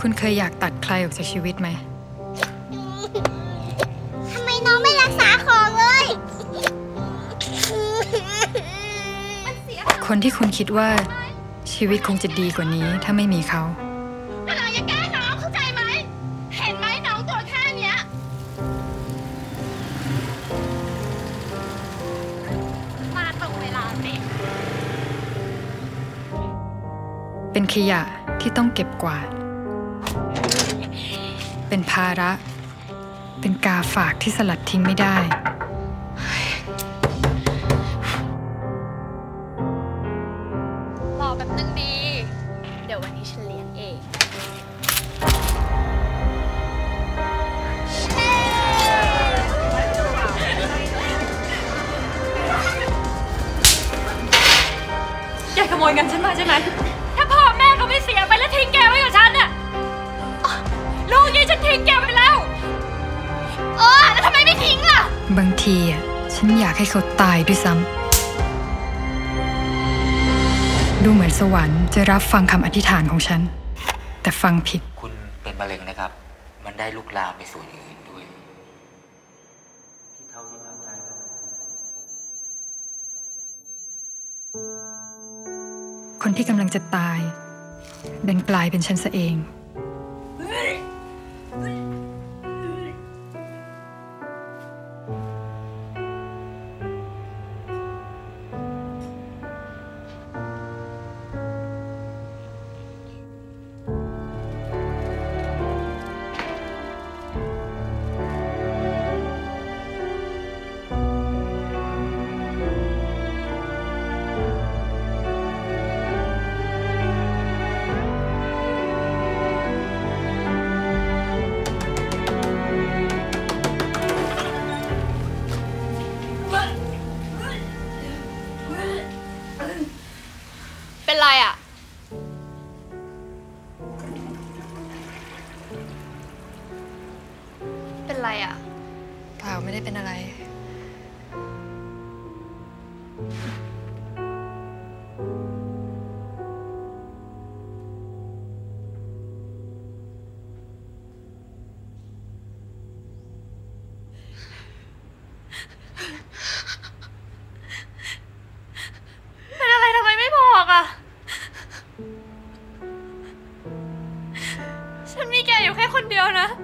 คุณเคยอยากตัดใครออกจากชีวิตไหมทำไมน้องไม่รักษาของเลยคนที่คุณคิดว่าชีวิตคงจะดีกว่านี้ถ้าไม่มีเขาเราอย่าแกล้งน้องเข้าใจไหมเห็นไหมน้องตัวแค่เนี้ยมาตรงเวลาสิเป็นขยะที่ต้องเก็บกวาดเป็นภาระเป็นกาฝากที่สลัดทิ้งไม่ได้รอแป๊บนึงดีเดี๋ยววันนี้ฉันเลี้ยงเองแกขโมยเงินฉันมาใช่ไหมถ้าพ่อแม่เขาไม่เสียไปแล้วทิ้งแกไว้กับฉันน่ะลูกยี่ฉันทิ้งแกไปแล้วแล้วทำไมไม่ทิ้งล่ะบางทีฉันอยากให้เขาตายด้วยซ้ำดูเหมือนสวรรค์จะรับฟังคำอธิษฐานของฉันแต่ฟังผิดคุณเป็นมะเร็งนะครับมันได้ลุกลามไปส่วนอื่นด้วยที่เท่าที่ทำได้ก็คนที่กำลังจะตายดันกลายเป็นฉันซะเองเป็นไรอ่ะเป็นไรอ่ะเปล่าไม่ได้เป็นอะไรทำไมไม่บอกอ่ะฉันมีแกอยู่แค่คนเดียวนะ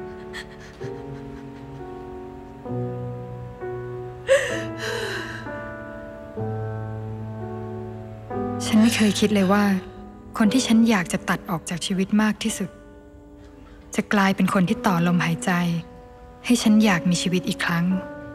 ฉันไม่เคยคิดเลยว่าคนที่ฉันอยากจะตัดออกจากชีวิตมากที่สุดจะกลายเป็นคนที่ต่อลมหายใจให้ฉันอยากมีชีวิตอีกครั้ง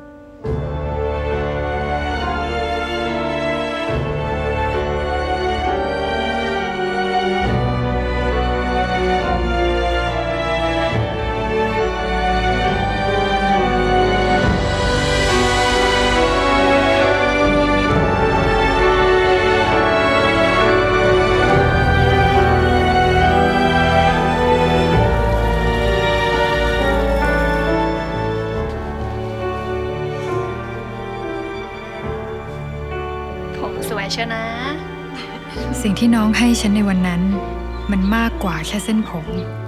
สวยเชียวนะสิ่งที่น้องให้ฉันในวันนั้นมันมากกว่าแค่เส้นผม